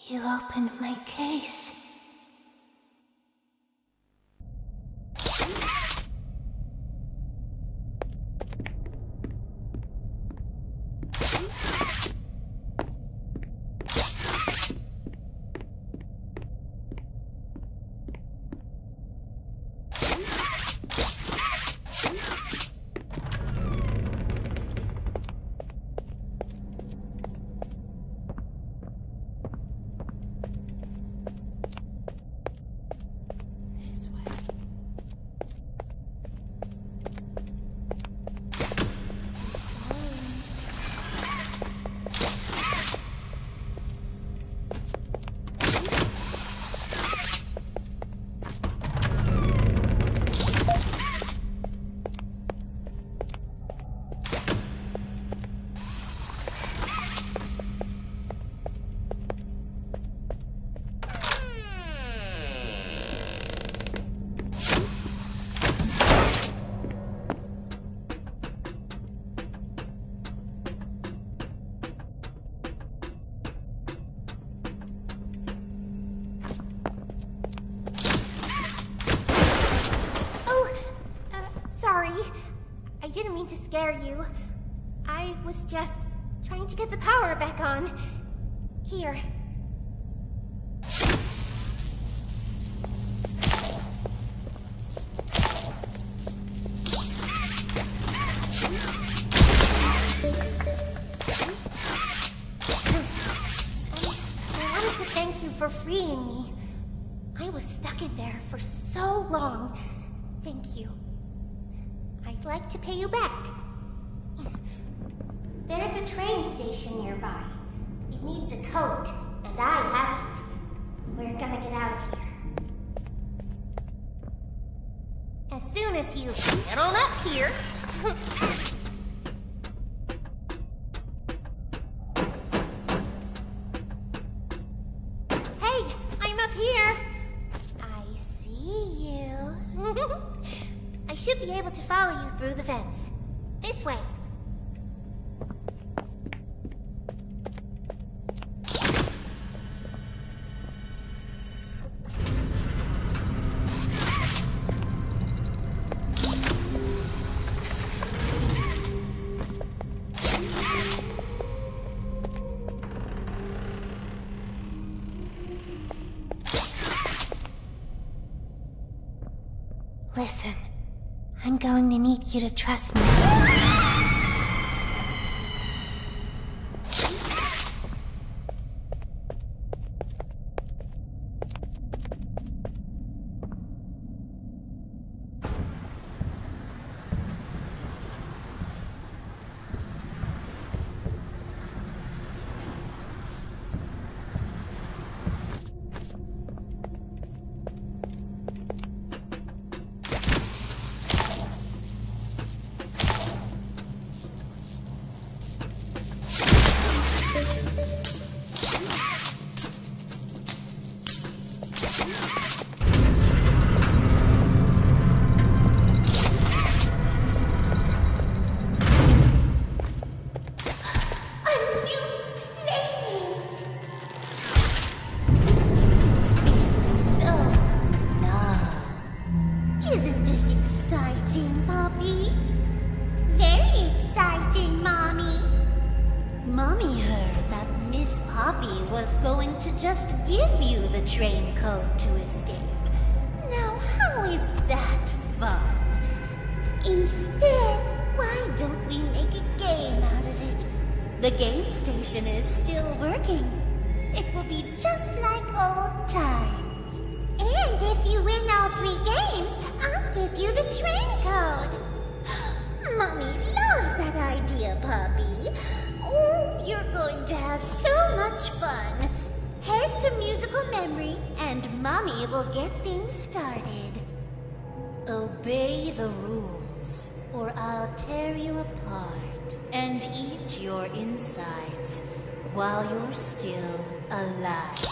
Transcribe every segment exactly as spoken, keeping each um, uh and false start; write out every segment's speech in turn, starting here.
You opened my case. I didn't mean to scare you. I was just trying to get the power back on. Here. I wanted to thank you for freeing me. I was stuck in there for so long. Thank you. I'd like to pay you back. There's a train station nearby. It needs a code, and I have it. We're gonna get out of here. As soon as you get on up here. Hey, I'm up here. I see you. I should be able to follow you through the vents. This way. Listen. I'm going to need you to trust me. Just give you the train code to escape. Now, how is that fun? Instead, why don't we make a game out of it? The game station is still working. It will be just like old times. And if you win all three games, I'll give you the train code. Mommy loves that idea, Poppy. Oh, you're going to have so much fun. Head to musical memory, and Mommy will get things started. Obey the rules, or I'll tear you apart and eat your insides while you're still alive.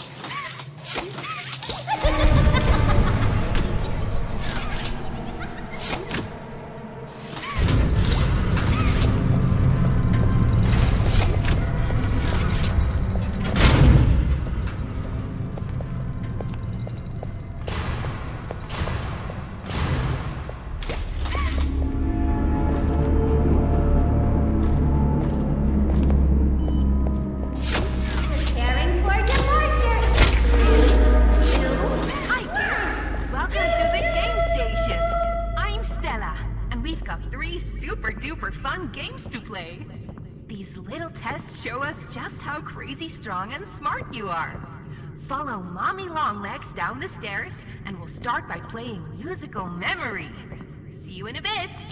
play. These little tests show us just how crazy strong and smart you are. Follow Mommy Longlegs down the stairs, and we'll start by playing Musical Memory. See you in a bit.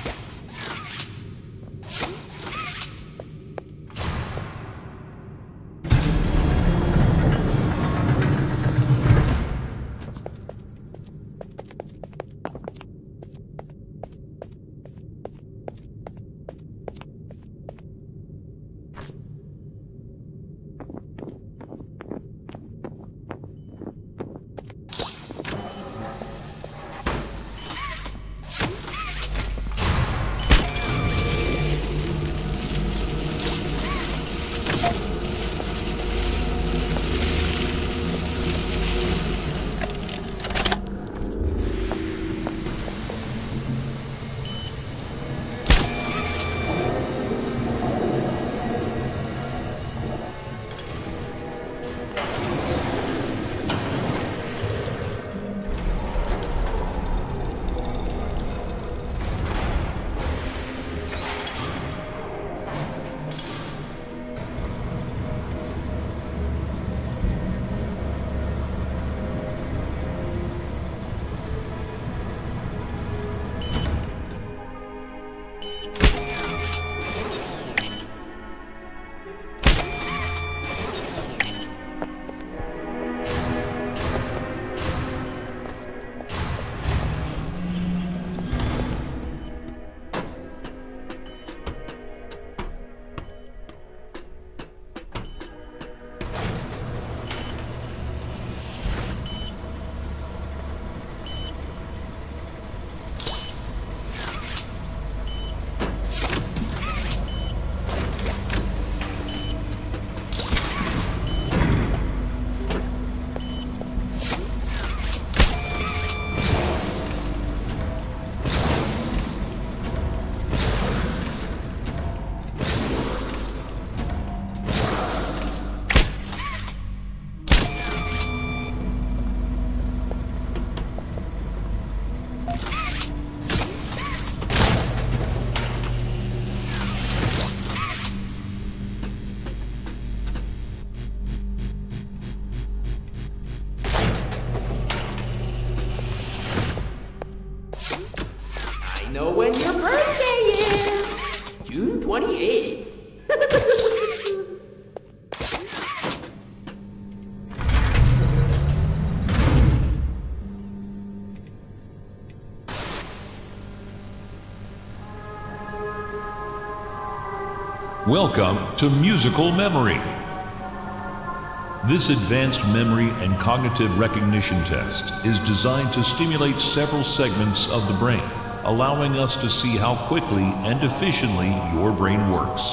Know when your birthday is! June twenty-eighth. Welcome to Musical Memory. This advanced memory and cognitive recognition test is designed to stimulate several segments of the brain, allowing us to see how quickly and efficiently your brain works.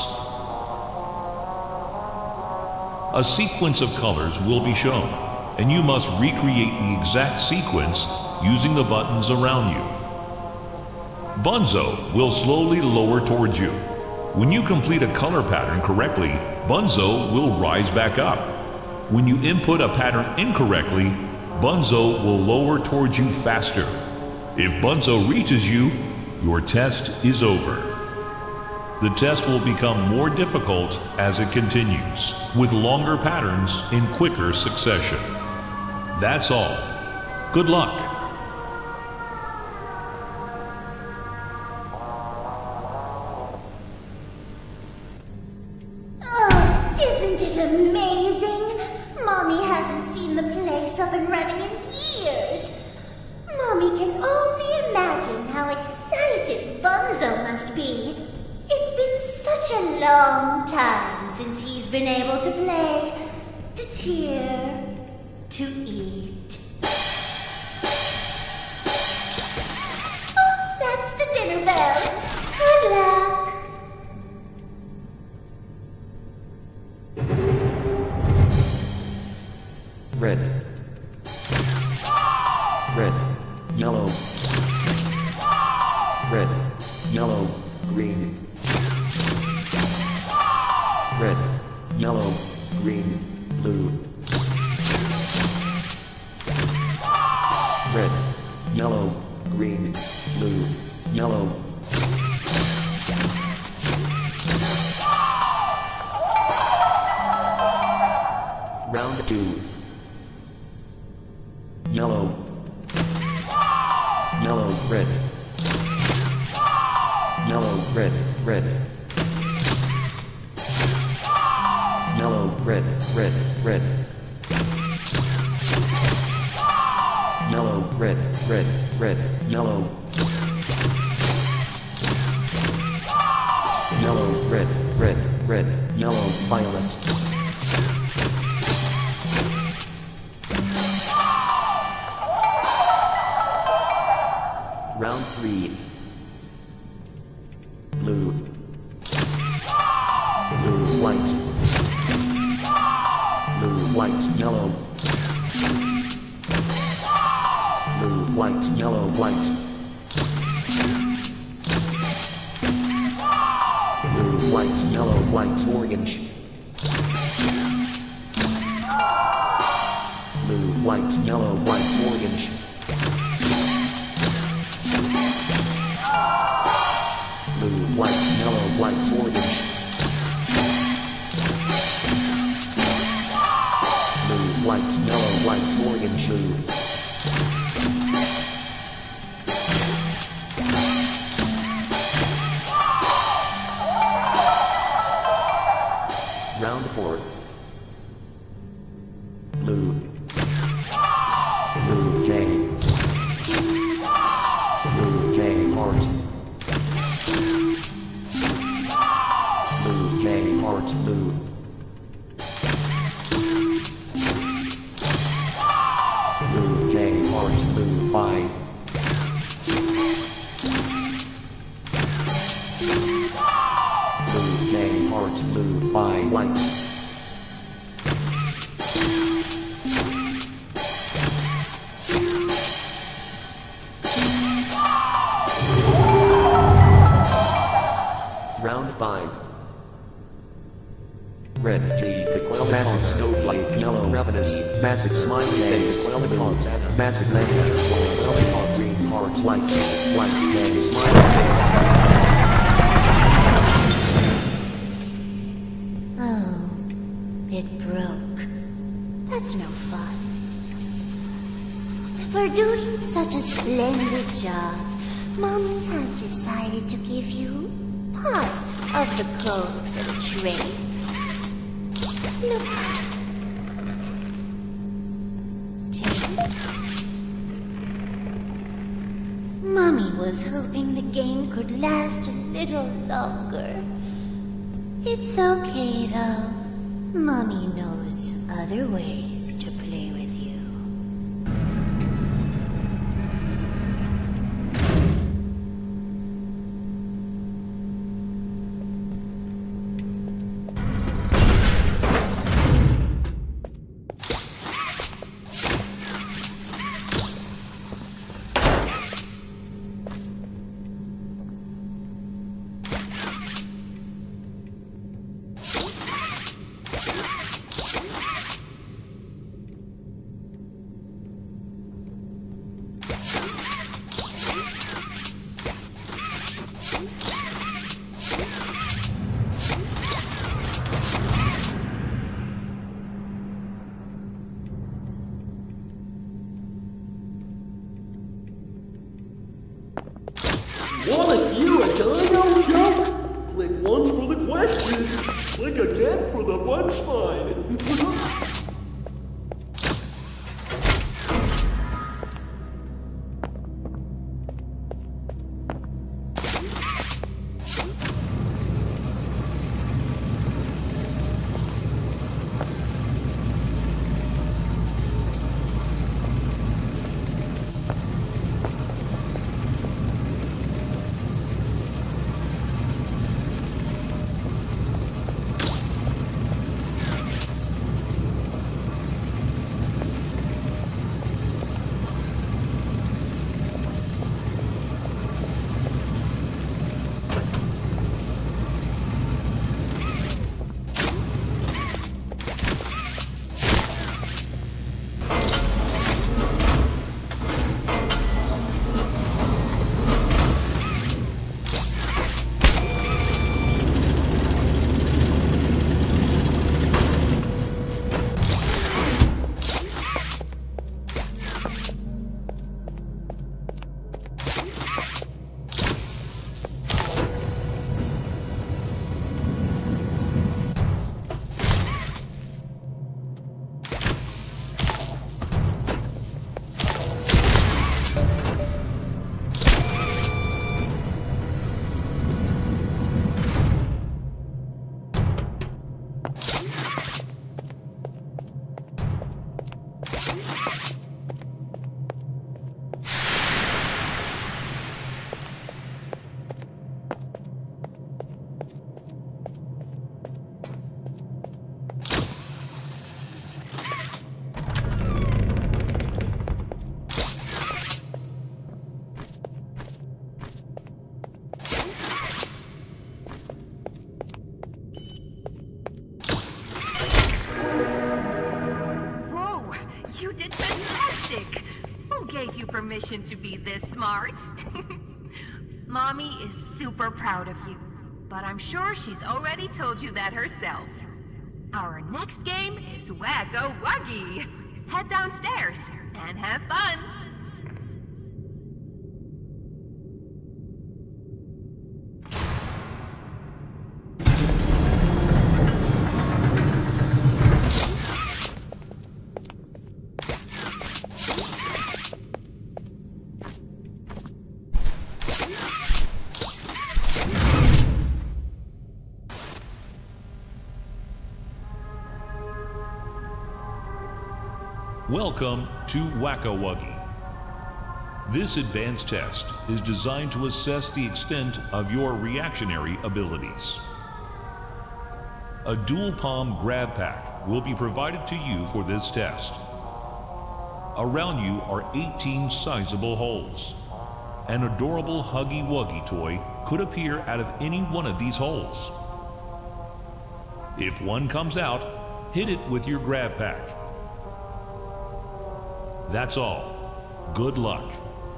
A sequence of colors will be shown, and you must recreate the exact sequence using the buttons around you. Bunzo will slowly lower towards you. When you complete a color pattern correctly, Bunzo will rise back up. When you input a pattern incorrectly, Bunzo will lower towards you faster. If Bunzo reaches you, your test is over. The test will become more difficult as it continues, with longer patterns in quicker succession. That's all. Good luck. Oh, isn't it amazing? Mommy hasn't seen the place up and running in years. Mommy can only imagine how excited Bunzo must be. It's been such a long time since he's been able to play, to cheer, to eat. Oh, that's the dinner bell. Good luck. Red. Red. Yellow. Red. Yellow. Green. Red. Yellow. Green. Blue. Red. Yellow. Green. Blue. Yellow. Round two. Yellow. Yellow, red. Yellow, red, red. Yellow, red, red, red. Yellow, red, red, red, yellow. Yellow, red, red, red, yellow, violet. Round three. Blue. Blue, white. Blue, white, yellow. Blue, white, yellow, white. Blue, white, yellow, white, orange. Blue, white, yellow, white, orange. Blue, white, yellow, white, orange. Blue, white, yellow, white, orange, blue. Round four. Blue. Blue, J. Blue, J, heart. Blue, J, heart, blue. Blue, J, heart, blue, bye. Blue, J, heart, blue, bye, white. Round five. Red, G, the quail, massive snowflake, yellow, ravenous, massive smiley face, massive language, green heart, white, white, gay, smiley face. Oh, it broke. That's no fun. For doing such a splendid job, Mommy has decided to give you part of the code for the trade. Look. Take it. Mommy was hoping the game could last a little longer. It's okay, though. Mommy knows other ways to play with you. What you a dino joke? Click once for the question, click again for the punchline. permission to be this smart. Mommy is super proud of you, but I'm sure she's already told you that herself. Our next game is Whack-A-Wuggy. Head downstairs and have fun. Welcome to Whack-A-Wuggy. This advanced test is designed to assess the extent of your reactionary abilities. A dual palm grab pack will be provided to you for this test. Around you are eighteen sizable holes. An adorable Huggy Wuggy toy could appear out of any one of these holes. If one comes out, hit it with your grab pack. That's all. Good luck.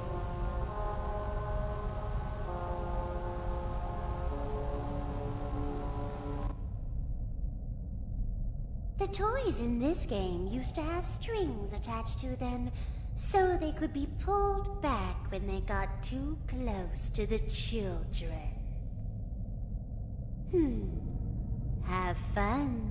The toys in this game used to have strings attached to them, so they could be pulled back when they got too close to the children. Hmm. Have fun.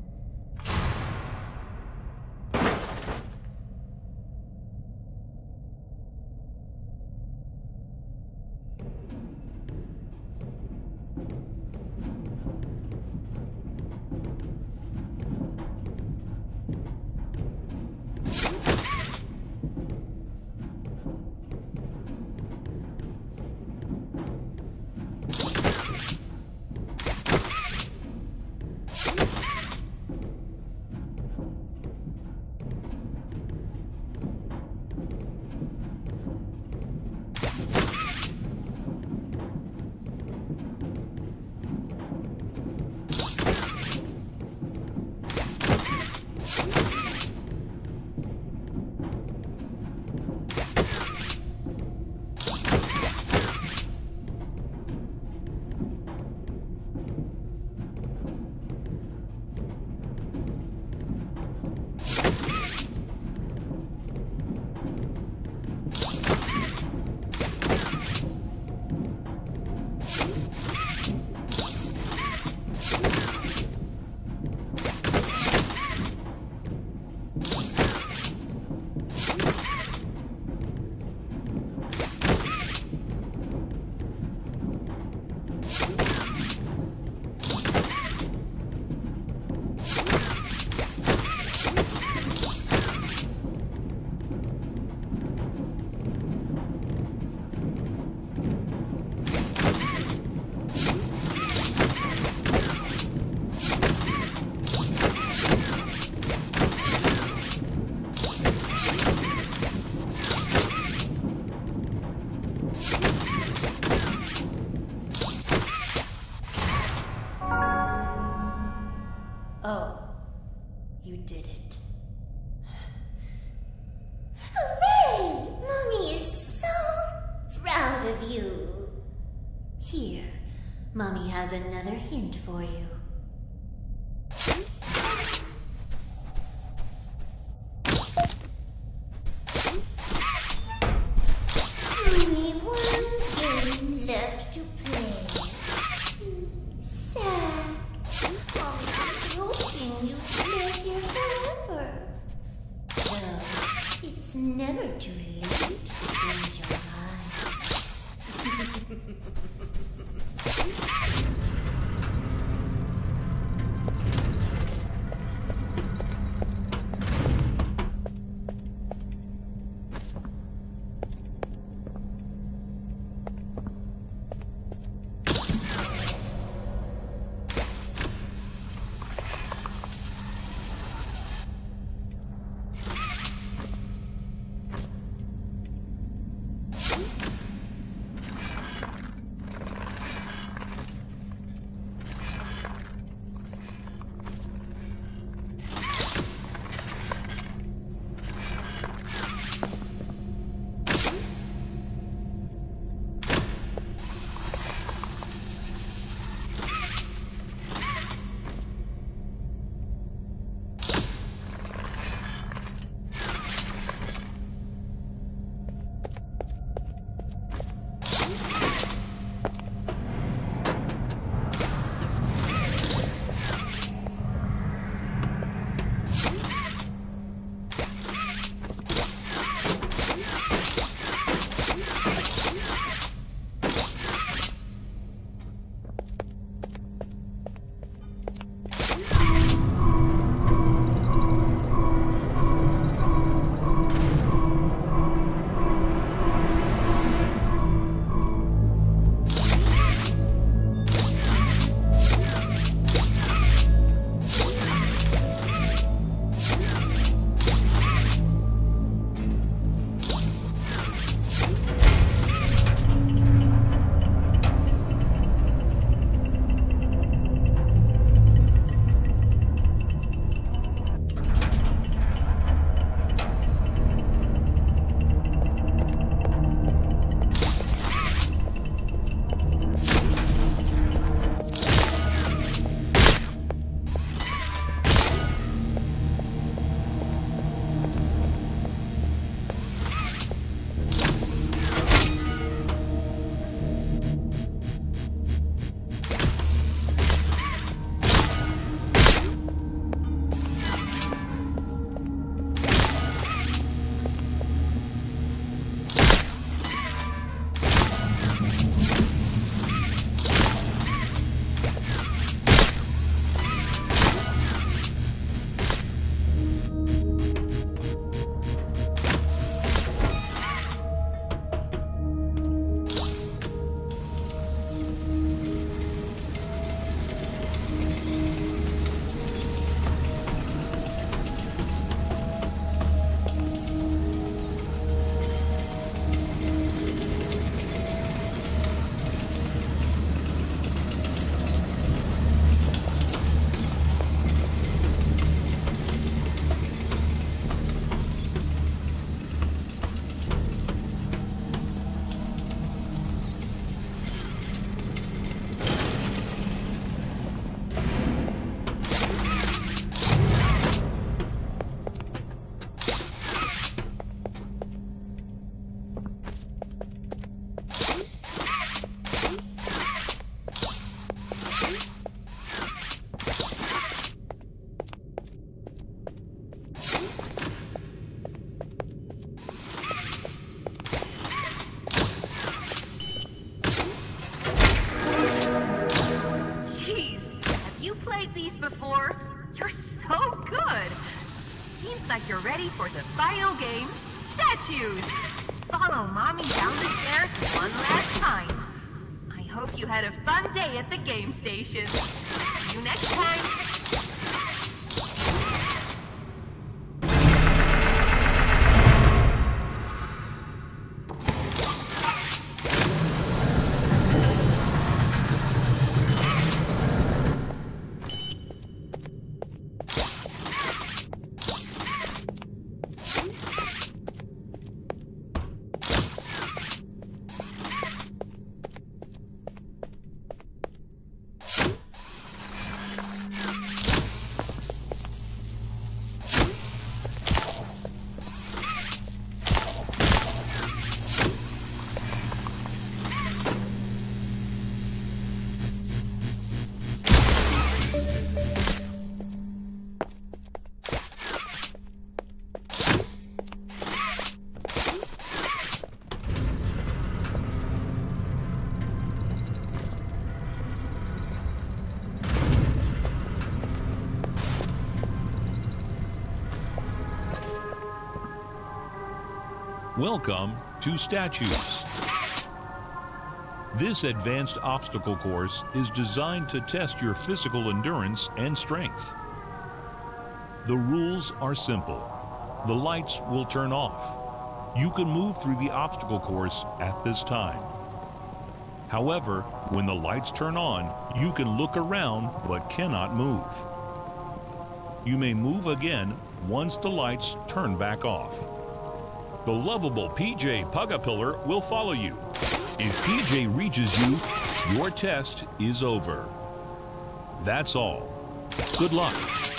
Here, Mommy has another hint for you. Only one game left to play. Sad. Mommy was hoping you'd stay here forever. Well, it's never too late to change your mind. Seems like you're ready for the final game, Statues! Follow Mommy down the stairs one last time. I hope you had a fun day at the game station. See you next time! Welcome to Statues. This advanced obstacle course is designed to test your physical endurance and strength. The rules are simple. The lights will turn off. You can move through the obstacle course at this time. However, when the lights turn on, you can look around but cannot move. You may move again once the lights turn back off. The lovable P J Pugapillar will follow you. If P J reaches you, your test is over. That's all. Good luck.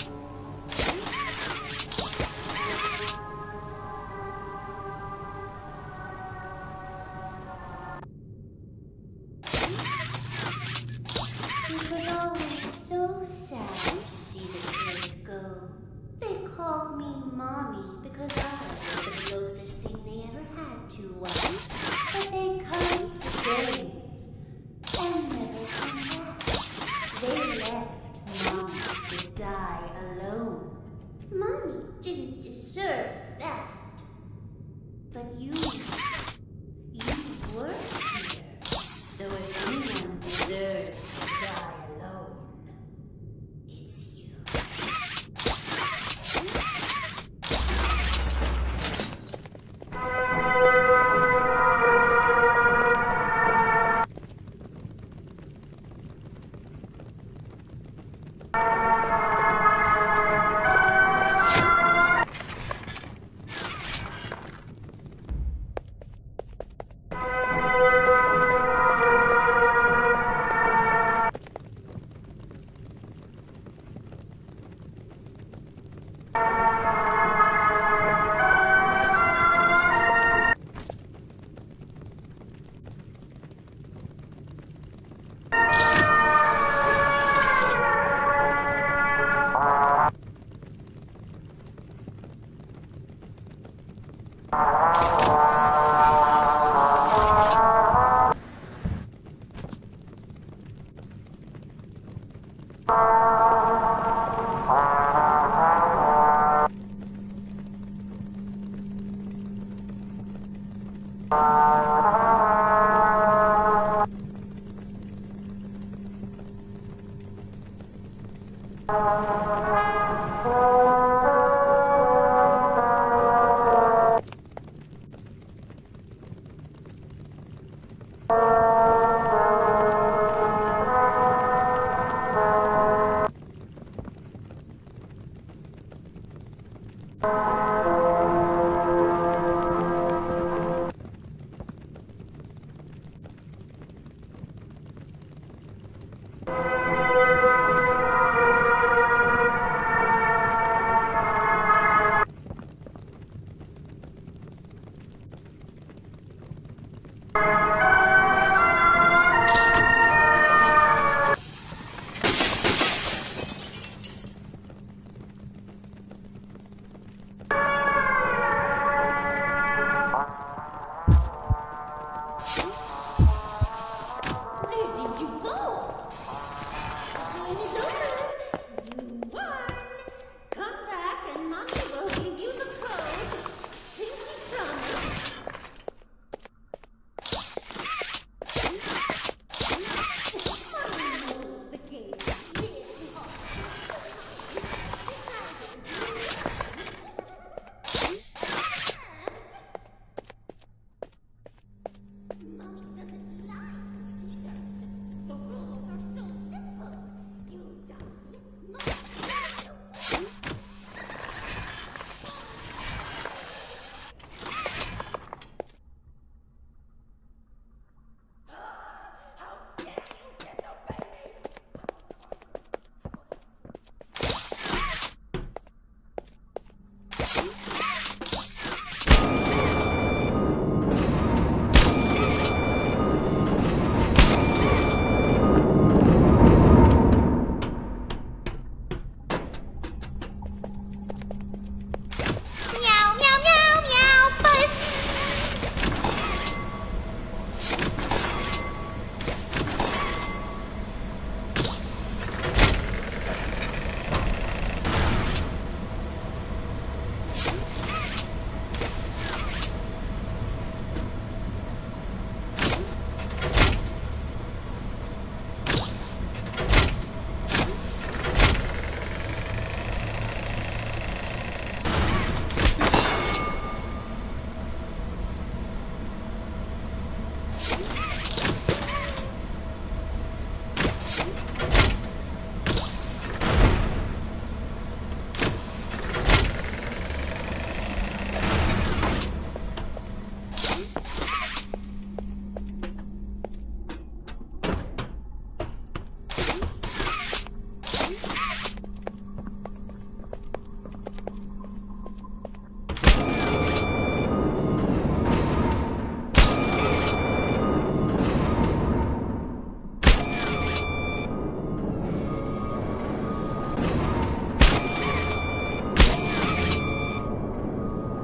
It was always so sad to see the kids go. They called me Mommy because I was the closest thing they ever had to one. But they come to games and never come back. They left Mommy to die alone. Mommy didn't deserve that. But you, you were here. So if anyone deserves to die alone, it's you.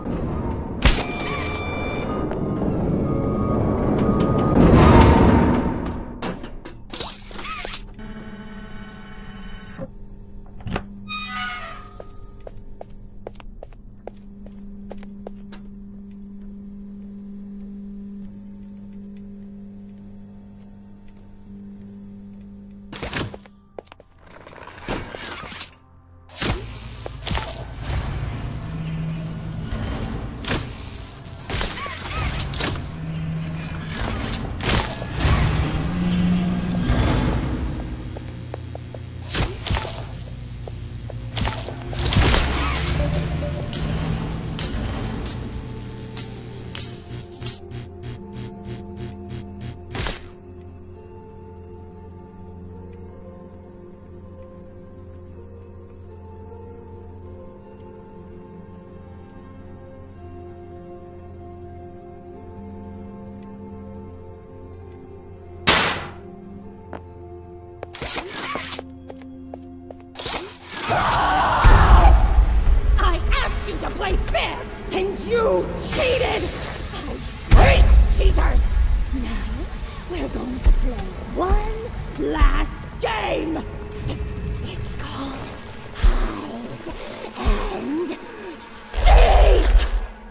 I asked you to play fair, and you cheated! I hate cheaters! Now, we're going to play one last game! It's called Hide and Seek!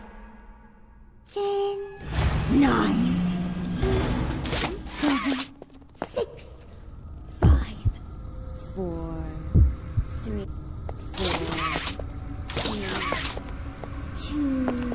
Ten, nine, eight, seven, six, five, four, three, four, three, two.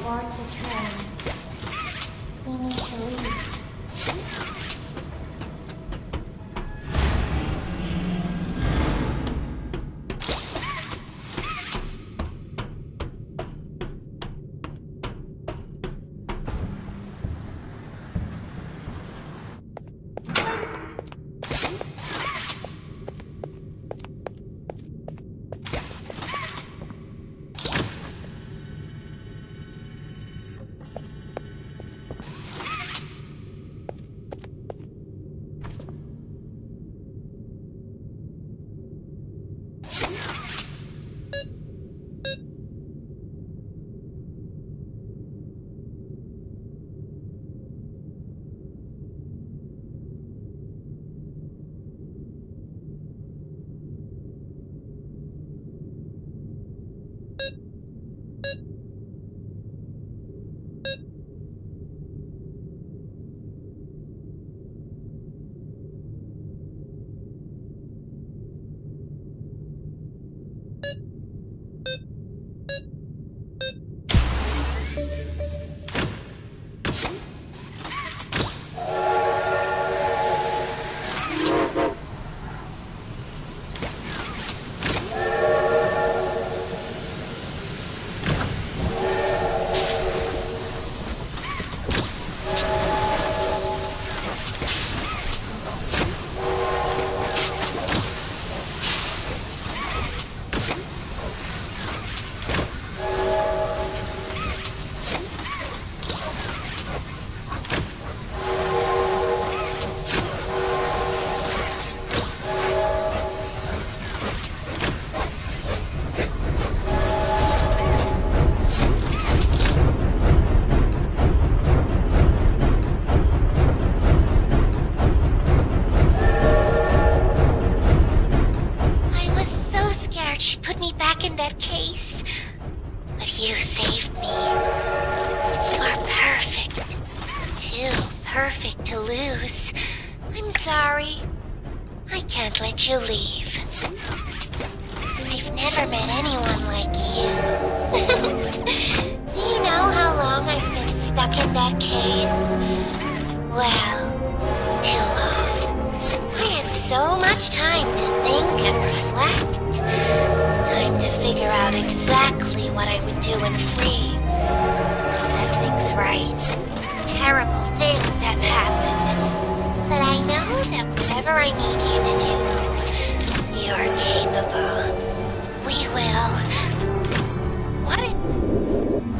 board the train. We need to leave. Perfect to lose. I'm sorry. I can't let you leave. I've never met anyone like you. Do you know how long I've been stuck in that cave? Well, too long. I had so much time to think and reflect. Time to figure out exactly what I would do when free. To set things right. Terrible things have happened. But I know that whatever I need you to do, you're capable. We will. What if...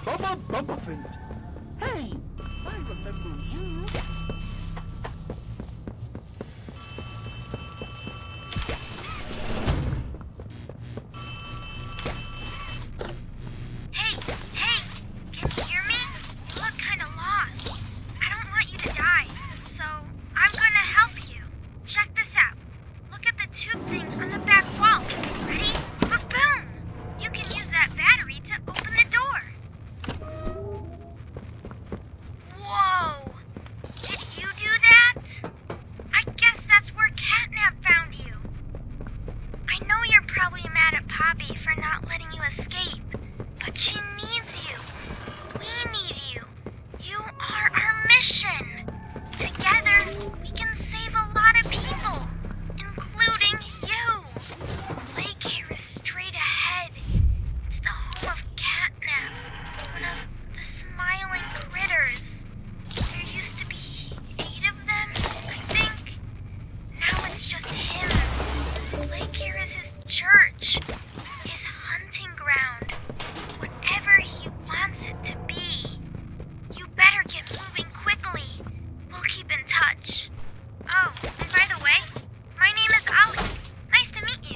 Bubba Bubbaphant. Hey, I remember you. Hey, hey, can you hear me? You look kind of lost. I don't want you to die, so I'm gonna help you. Check this out. Look at the tube thing on the back wall. Ready? Boom! You can use that battery to open the door. Whoa! Did you do that? I guess that's where Catnap found you. I know you're probably mad at Poppy for not letting you escape, but she needs you. We need you. You are our mission. Together, we can save a lot of people, including you. Playcare is straight ahead. It's the home of Catnap, one of the smiling critters. There used to be eight of them, I think. Now it's just him. Playcare is his church, his hunting ground, whatever he wants it to be. You better get moving quickly. We'll keep in touch. Oh, and by the way, my name is Ali. Nice to meet you.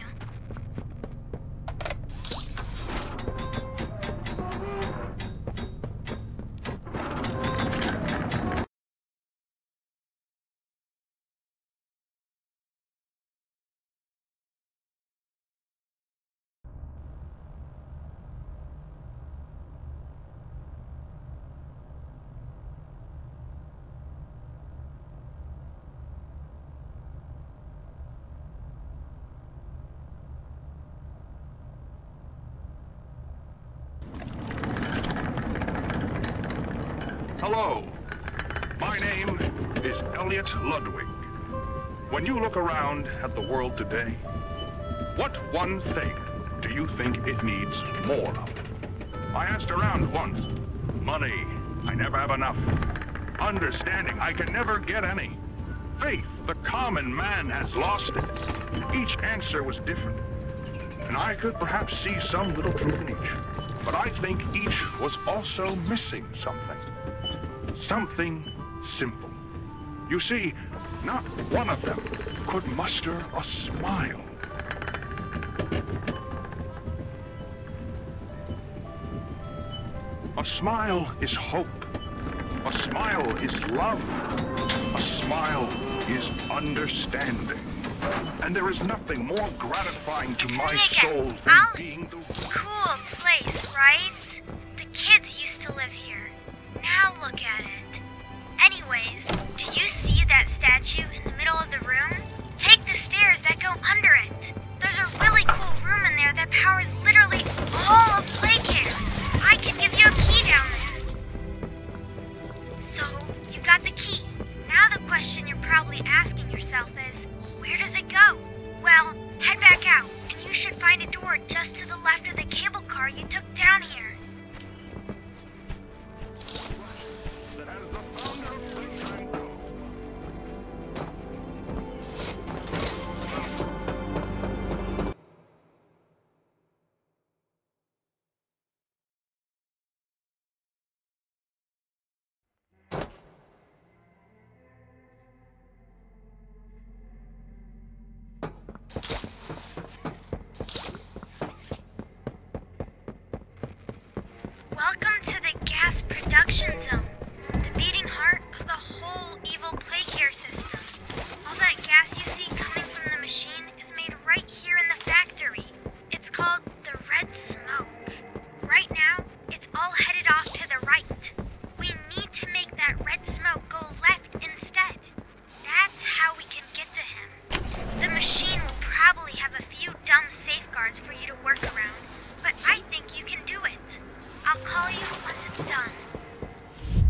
Hello, my name is Elliot Ludwig. When you look around at the world today, what one thing do you think it needs more of? I asked around once. Money, I never have enough. Understanding, I can never get any. Faith, the common man has lost it. Each answer was different, and I could perhaps see some little truth in each. But I think each was also missing something. Something simple. You see, not one of them could muster a smile. A smile is hope. A smile is love. A smile is understanding. And there is nothing more gratifying to my soul than Ollie. being the... Cool place, right? The kids used to live here. Now look at it. Anyways, do you see that statue in the middle of the room? Take the stairs that go under it. There's a really cool room in there that powers literally all of Playcare. I can give you a key down there. So, you got the key. Now the question you're probably asking yourself is, where does it go? Well, head back out, and you should find a door just to the left of the cable car you took down here. that as the founder of Playtime Go, Welcome to the gas production zone, the beating heart of the whole evil Playcare system. All that gas you see coming from the machine is made right here in the factory. It's called the red smoke. Right now, it's all headed off to the right. We need to make that red smoke go left instead. That's how we can get to him. The machine will probably have a few dumb safeguards for you to work around, but I think you can do it. I'll call you once it's done.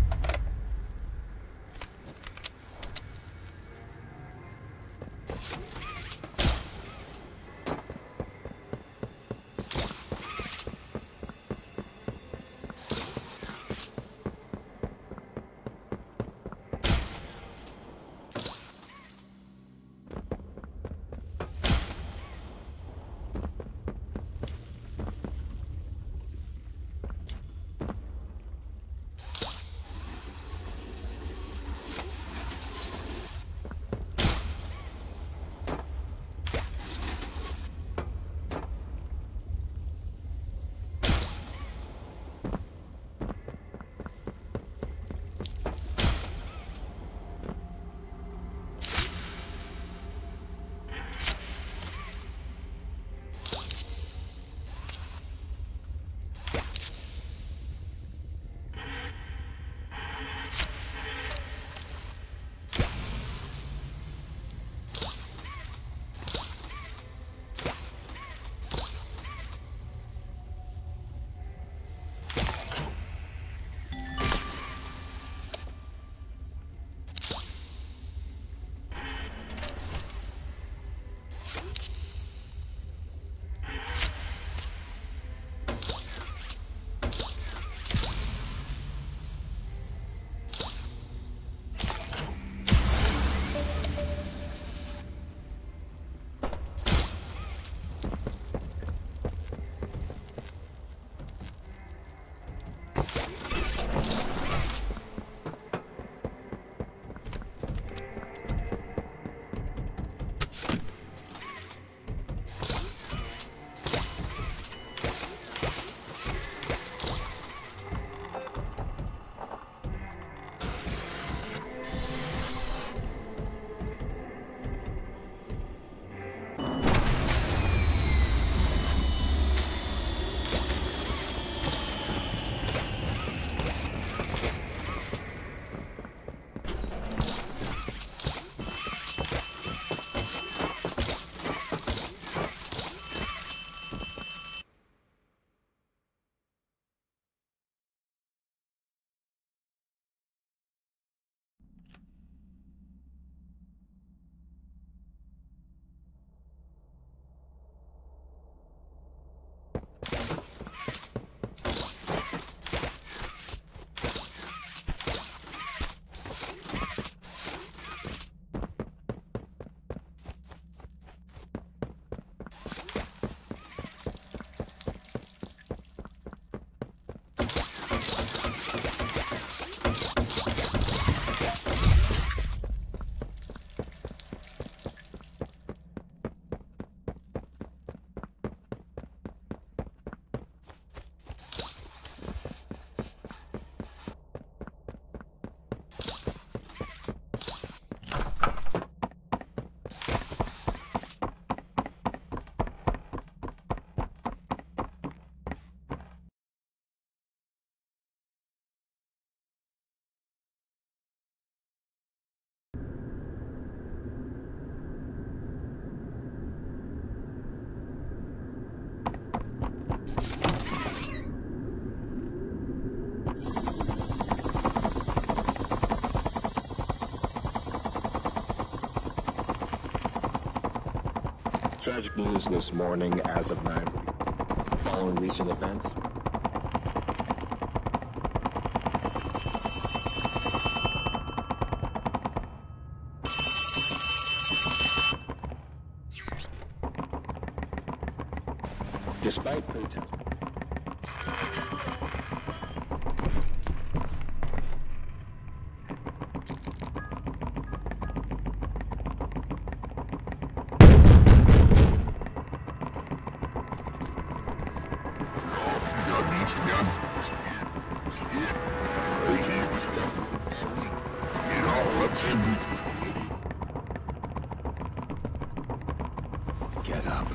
Tragic news this morning as of nine. Following recent events. Despite protests. Get up.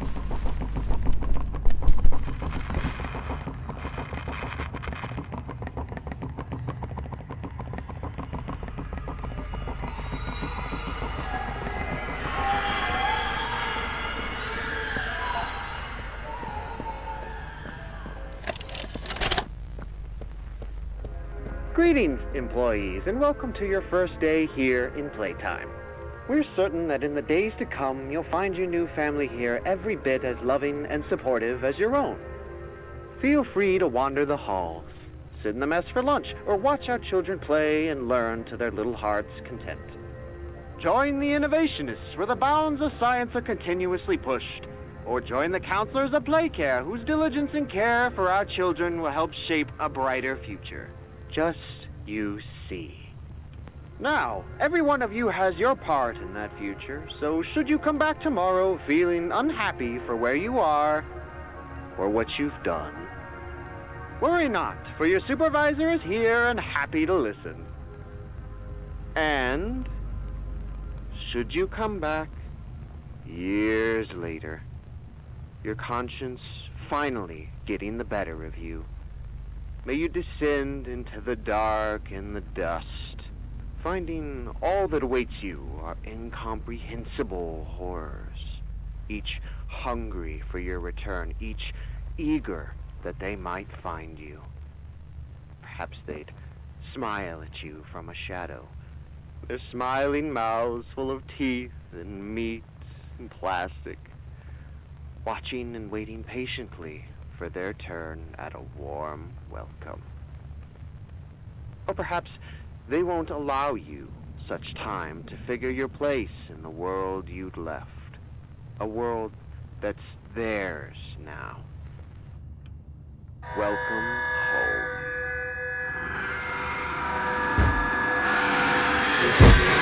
Greetings, employees, and welcome to your first day here in Playtime. We're certain that in the days to come, you'll find your new family here every bit as loving and supportive as your own. Feel free to wander the halls, sit in the mess for lunch, or watch our children play and learn to their little hearts' content. Join the innovationists where the bounds of science are continuously pushed, or join the counselors of Playcare whose diligence and care for our children will help shape a brighter future. Just you see. Now, every one of you has your part in that future, so should you come back tomorrow feeling unhappy for where you are or what you've done, worry not, for your supervisor is here and happy to listen. And should you come back years later, your conscience finally getting the better of you, may you descend into the dark and the dust, finding all that awaits you are incomprehensible horrors, each hungry for your return, each eager that they might find you. Perhaps they'd smile at you from a shadow, their smiling mouths full of teeth and meat and plastic, watching and waiting patiently for their turn at a warm welcome. Or perhaps they won't allow you such time to figure your place in the world you'd left, a world that's theirs now. Welcome home.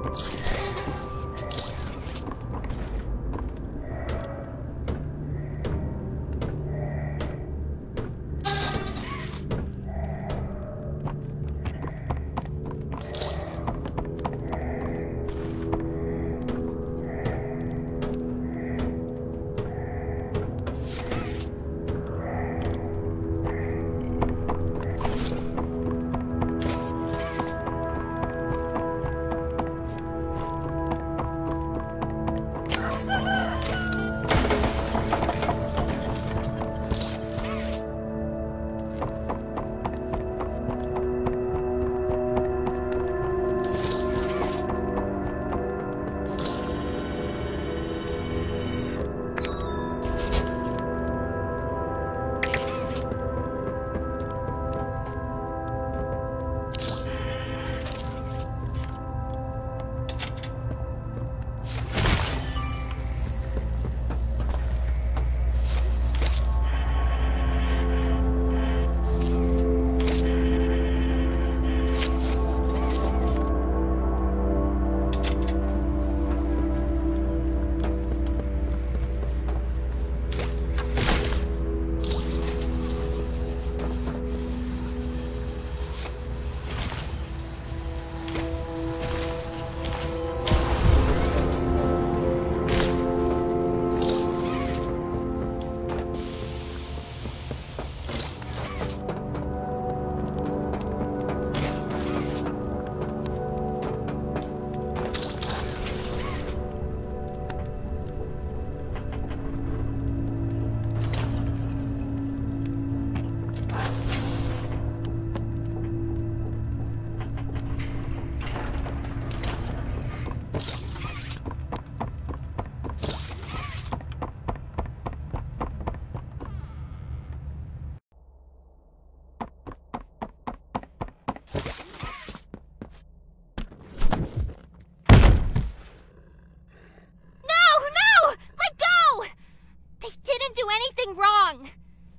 wrong.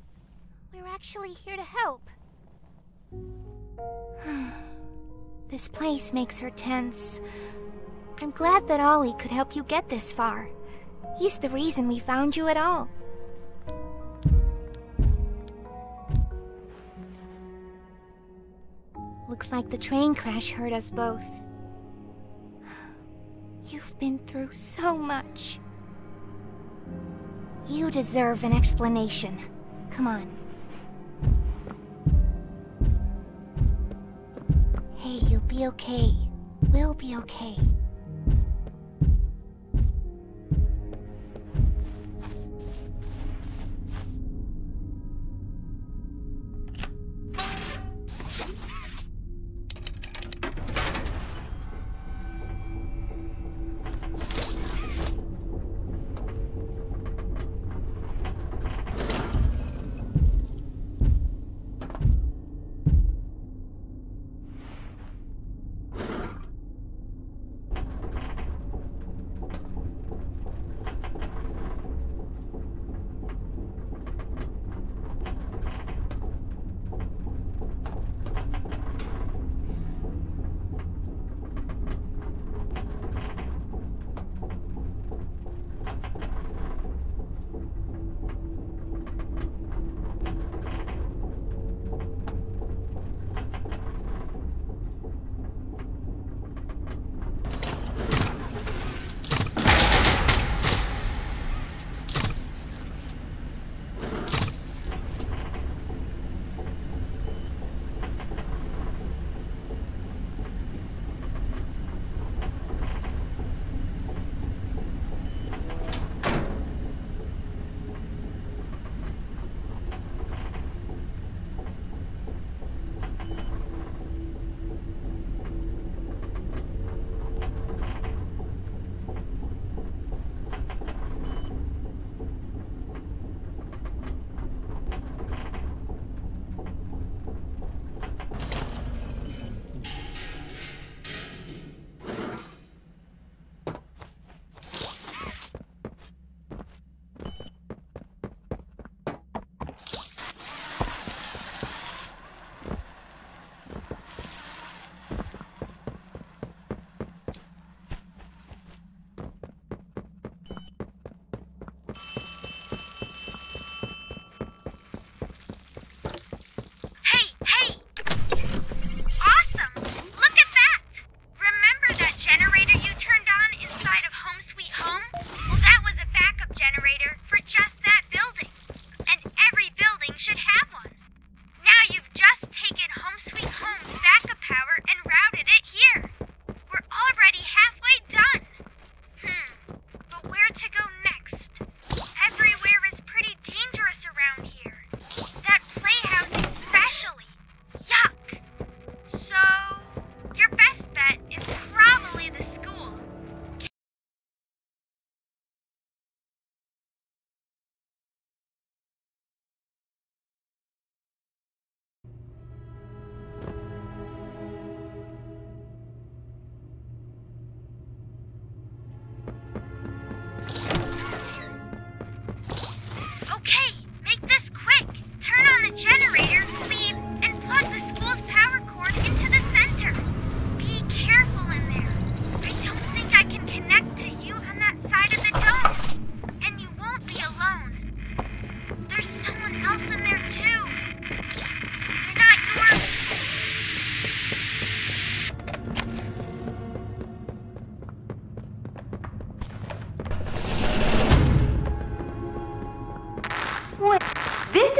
We're actually here to help. This place makes her tense. I'm glad that Ollie could help you get this far. He's the reason we found you at all. Looks like the train crash hurt us both. You've been through so much. You deserve an explanation. Come on. Hey, you'll be okay. We'll be okay.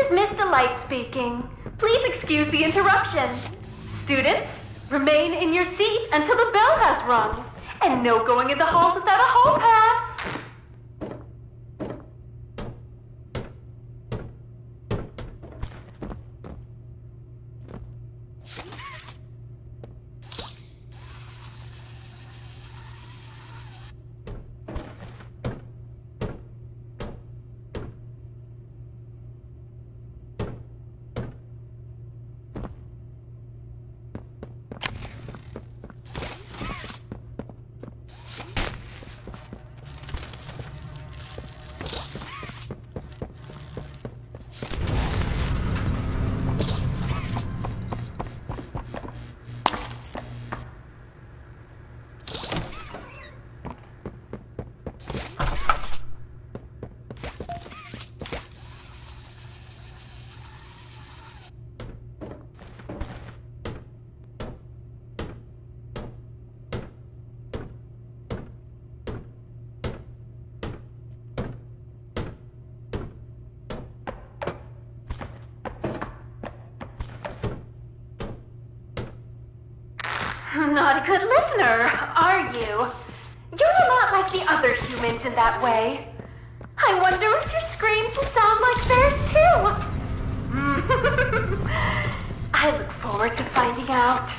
is Miss Delight speaking. Please excuse the interruption. Students, remain in your seat until the bell has rung. And no going in the halls without a hall pass. Not a good listener, are you? You're a lot like the other humans in that way. I wonder if your screams will sound like theirs too. I look forward to finding out.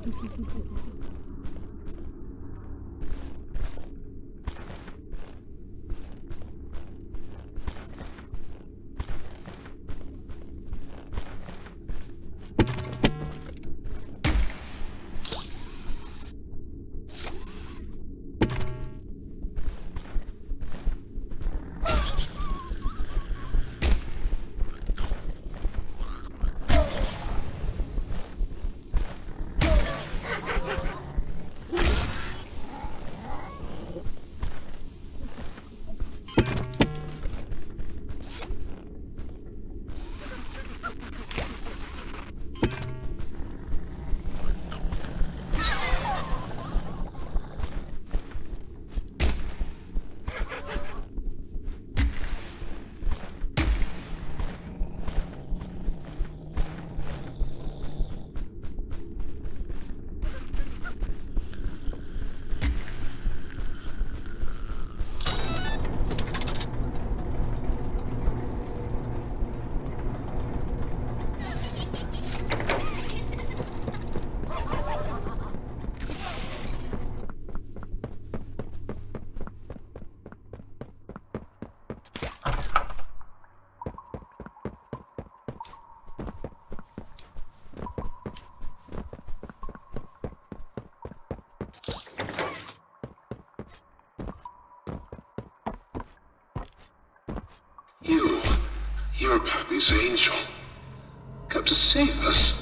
You, you're Pappy's angel. Come to save us.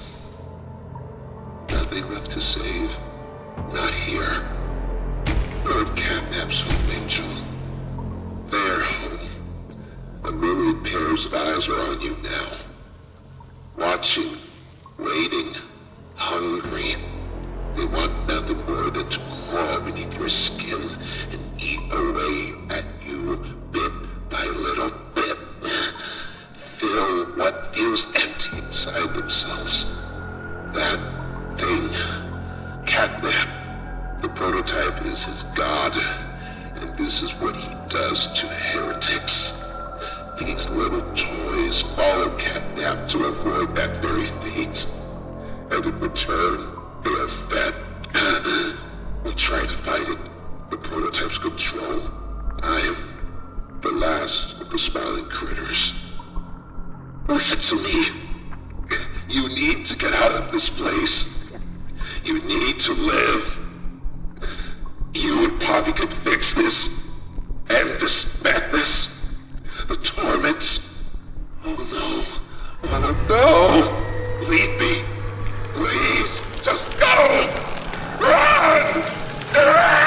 Nothing left to save. Not here. Lord Catnap's home, Angel. Their home. A myriad pairs of eyes are on you now. Watching, waiting, hungry. They want nothing more than to crawl beneath your skin and eat away at you bit by little bit. Fill what feels empty inside themselves. That thing. Catnap. The prototype is his god, and this is what he does to heretics. These little toys follow Catnap to avoid that very fate. And in return, they are fed. We try to fight it. The prototype's control. I am the last of the smiling critters. Listen to me. You need to get out of this place. You need to live. You and Poppy can fix this. End this madness. The torment. Oh no. Oh no. Leave me. Please. Just go. Run! Run!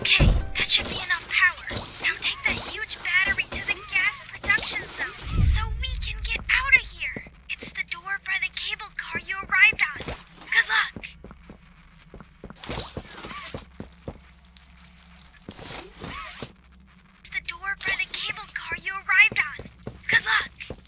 Okay, that should be enough power. Now take that huge battery to the gas production zone so we can get out of here. It's the door by the cable car you arrived on. Good luck. It's the door by the cable car you arrived on. Good luck.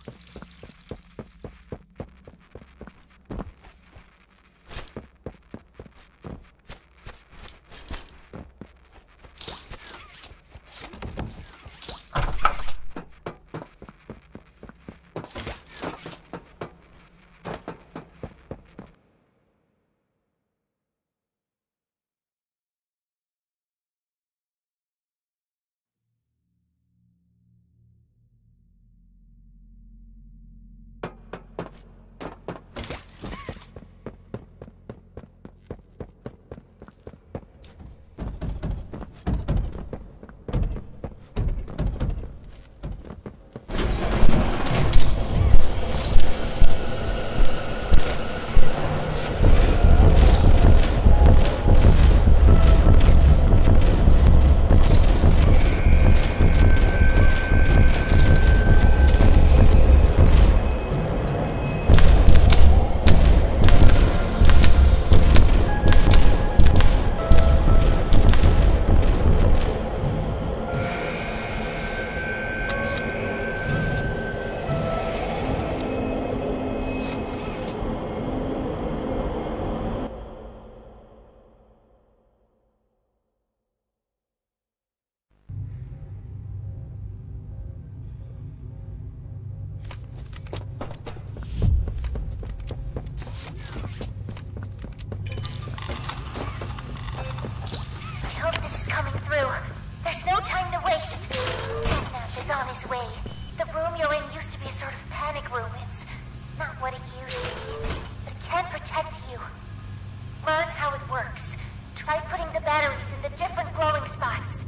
There's no time to waste. Catnap is on his way. The room you're in used to be a sort of panic room. It's not what it used to be, but it can protect you. Learn how it works. Try putting the batteries in the different glowing spots.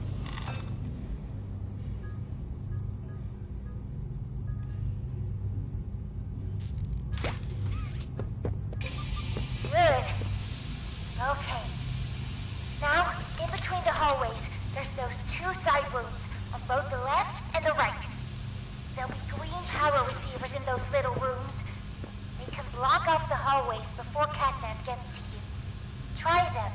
Good. Okay. Now, in between the hallways, there's those two side rooms, on both the left and the right. There'll be green power receivers in those little rooms. They can block off the hallways before Catnap gets to you. Try them.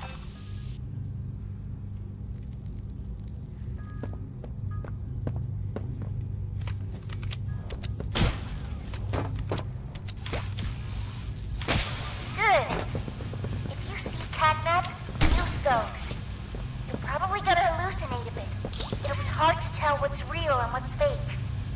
Good. If you see Catnap, use those. You're probably gonna hallucinate a bit. It'll be hard to tell what's real and what's fake.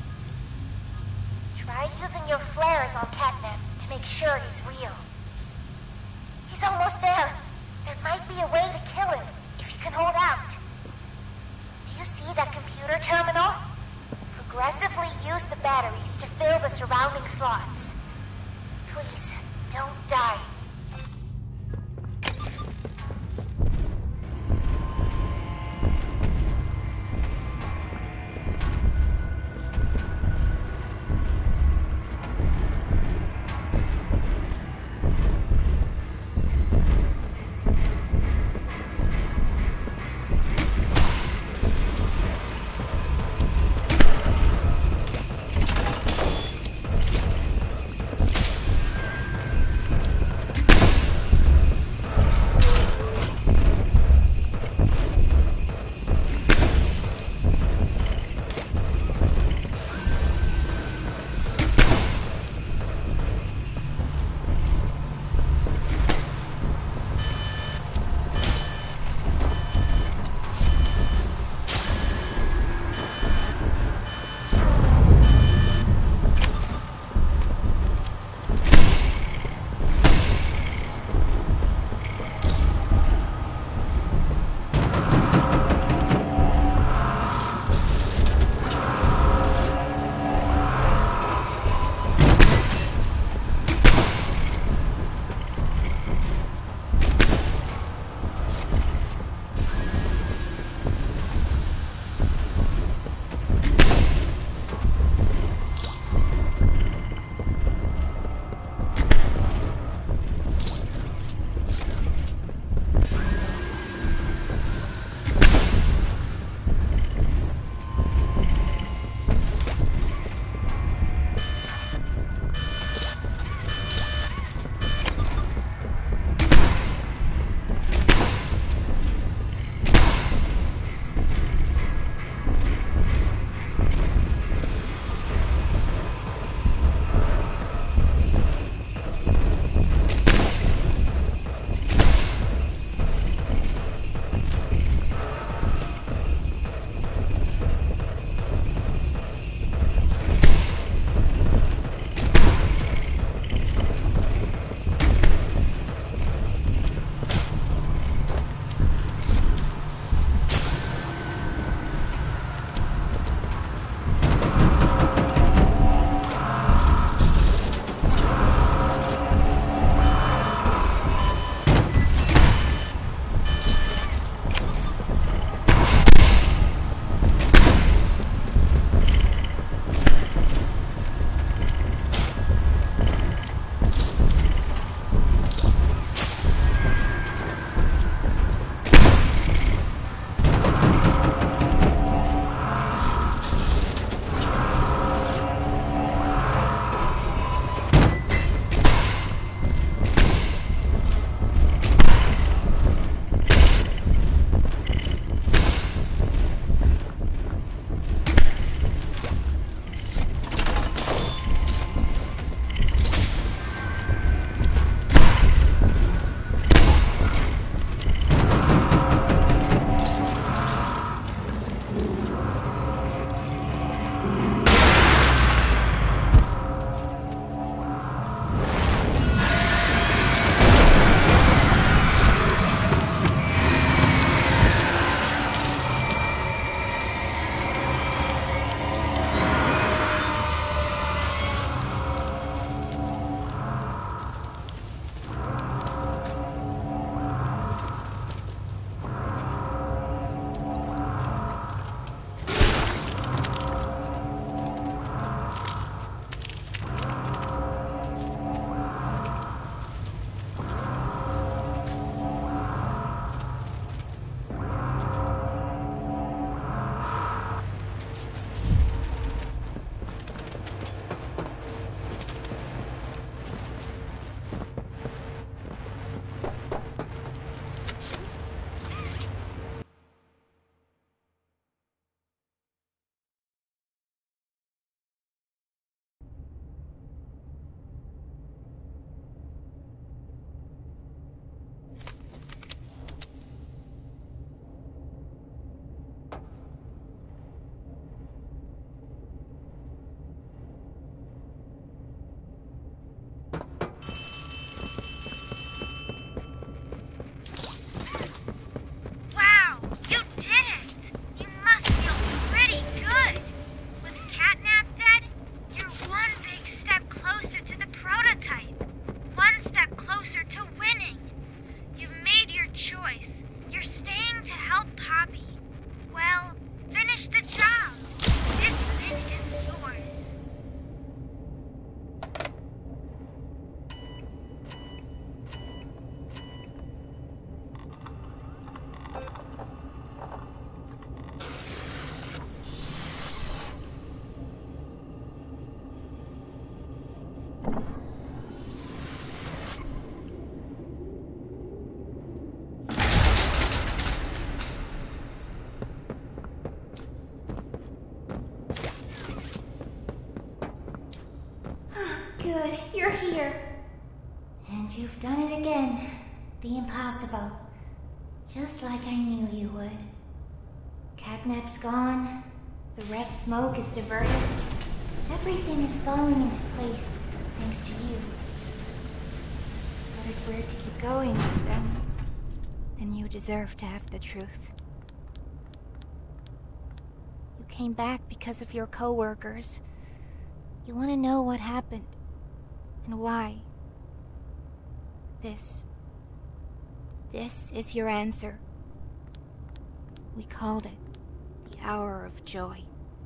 Try using your flares on Catnap to make sure he's real. He's almost there. There might be a way to kill him, if you can hold out. Do you see that computer terminal? Progressively use the batteries to fill the surrounding slots. Please, don't die. you're here. And you've done it again. The impossible. Just like I knew you would. Catnap's gone. The red smoke is diverted. Everything is falling into place, thanks to you. But if we're to keep going, then... then you deserve to have the truth. You came back because of your co-workers. You want to know what happened, and why. This... this is your answer. We called it the Hour of Joy.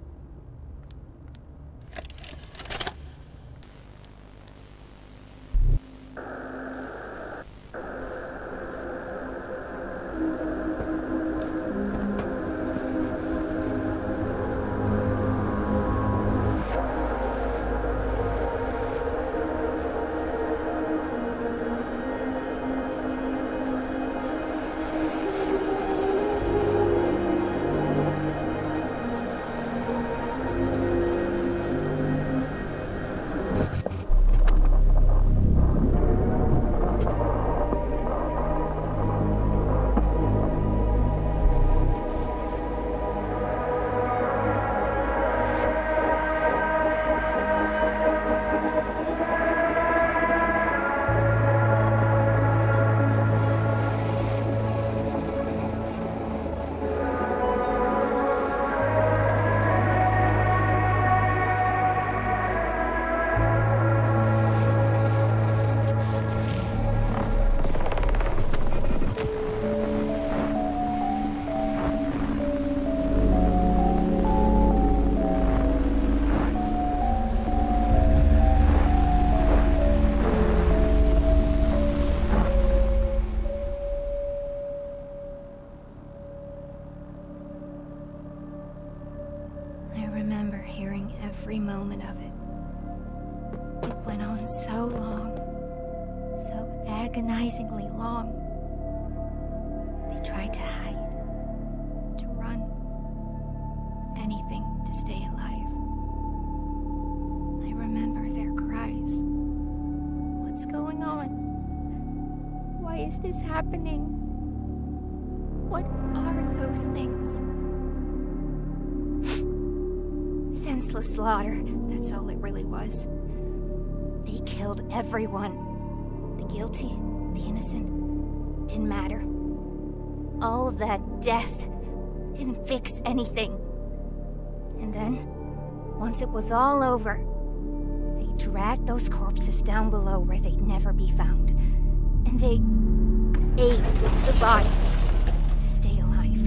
Every moment of it. It went on so long, so agonizingly long. They tried to hide, to run, anything to stay alive. I remember their cries. What's going on? Why is this happening? What are those things? Senseless slaughter, that's all it really was. They killed everyone. The guilty, the innocent, didn't matter. All of that death didn't fix anything. And then, once it was all over, they dragged those corpses down below where they'd never be found. And they ate the bodies to stay alive.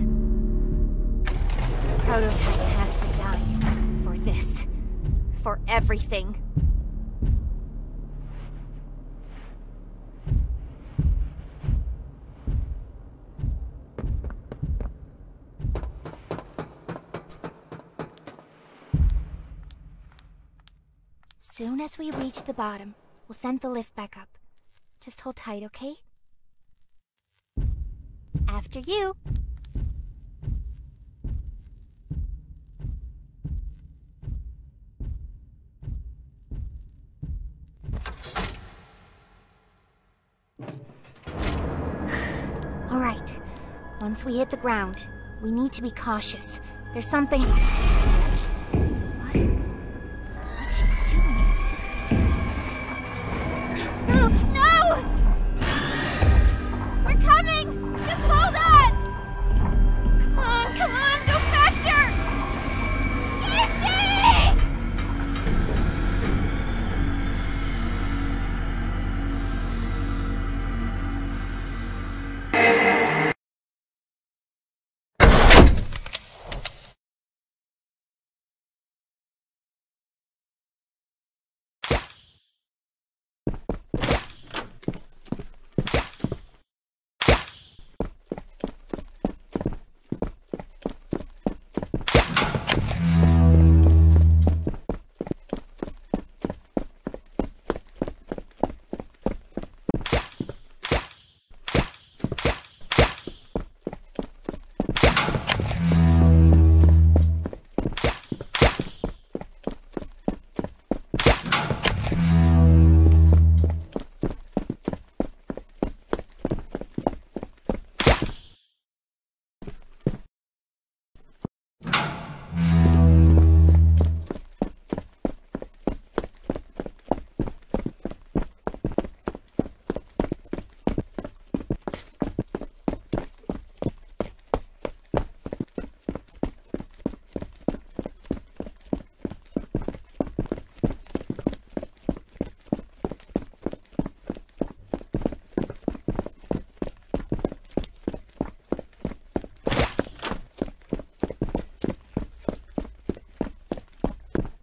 The prototype has to die. For this. For everything. Soon as we reach the bottom, we'll send the lift back up. Just hold tight, okay? After you. All right. Once we hit the ground, we need to be cautious. There's something...